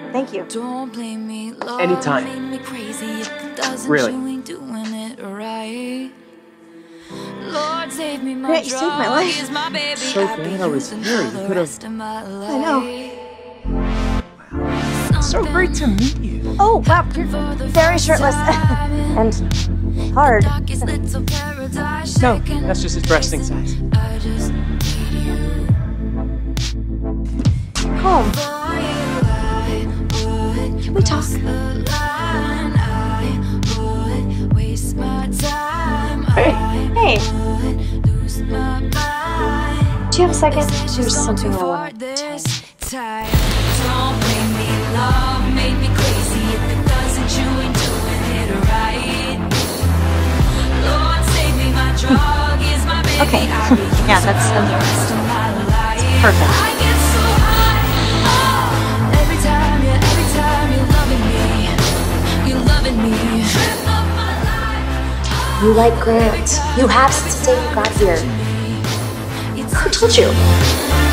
Thank you. Don't blame me. Anytime. Really. Lord, save me, Yeah, you saved my life. So glad I was here. You could have. I know. So great to meet you. Oh, wow, you're very shirtless. And hard. No, that's just his resting size. Home. Can we talk? Hey. Hey. Do you have a second? There's something I want to tell you. Don't blame me, love made me crazy. If it doesn't, you ain't doing it right. Lord, save me, my drug is my baby. Okay. Yeah, that's perfect. I get so high, oh, every time you're loving me, trip up my life. You like Grant. You have since the day you got here. Who told you?